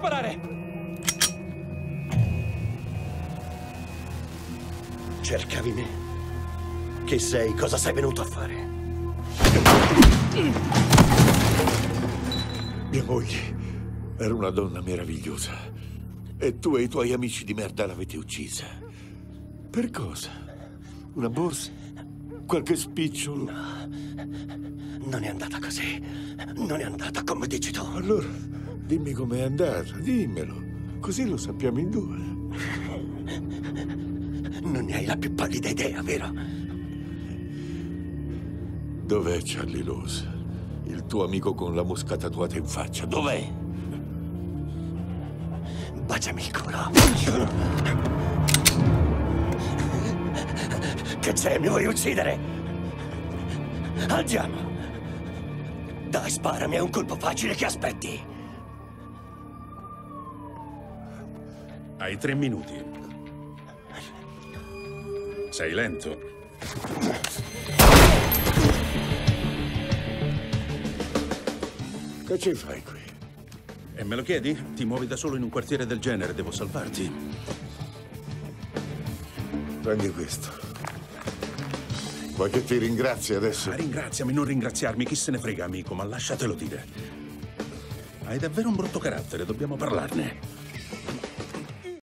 sparare! Cercavi me? Chi sei? Cosa sei venuto a fare? Mia moglie era una donna meravigliosa. E tu e i tuoi amici di merda l'avete uccisa. Per cosa? Una borsa? Qualche spicciolo? No, non è andata così. Non è andata come dici tu. Allora, dimmi com'è andata, dimmelo. Così lo sappiamo in due. Non ne hai la più pallida idea, vero? Dov'è Charlie Laws? Il tuo amico con la mosca tatuata in faccia. Dov'è? Baciami il culo. Che c'è? Mi vuoi uccidere? Andiamo. Dai, sparami, è un colpo facile, che aspetti? Hai 3 minuti. Sei lento. Che ci fai qui? E me lo chiedi? Ti muovi da solo in un quartiere del genere, devo salvarti. Prendi questo. Vuoi che ti ringrazi adesso? Ma ringraziami, non ringraziarmi, chi se ne frega, amico, ma lasciatelo dire. Hai davvero un brutto carattere, dobbiamo parlarne.